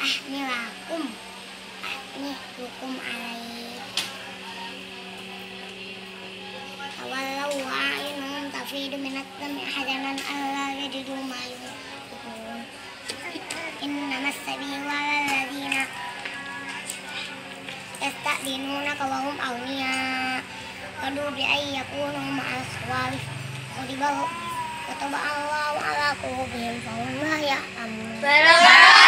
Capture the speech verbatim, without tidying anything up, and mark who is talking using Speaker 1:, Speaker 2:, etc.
Speaker 1: ahmilakum ahmilukum alaih tawallaw a'yunuhum tafidu minad dam'i hazanan alla yajidu ma yunfiqun innamas sabilu 'alal ladzina yasta'dinunaka wa hum awliya qadu bi ay yakunu ma'al khawalif qadibahu kataba Allahu 'ala qulubihim fa hum la ya'lamun.